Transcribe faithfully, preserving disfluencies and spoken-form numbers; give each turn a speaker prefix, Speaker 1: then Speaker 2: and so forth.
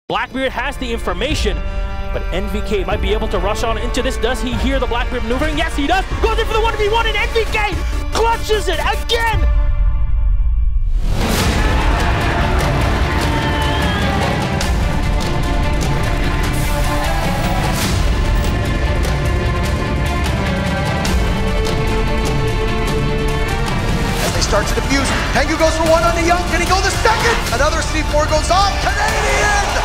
Speaker 1: Blackbeard has the information, but N V K might be able to rush on into this. Does he hear the Blackbeard maneuvering? Yes, he does. Goes in for the one v one, and N V K clutches it again.
Speaker 2: As they start to defuse, Tengu goes for one on the Young. Can he go the second? Another C four goes off. Canadian!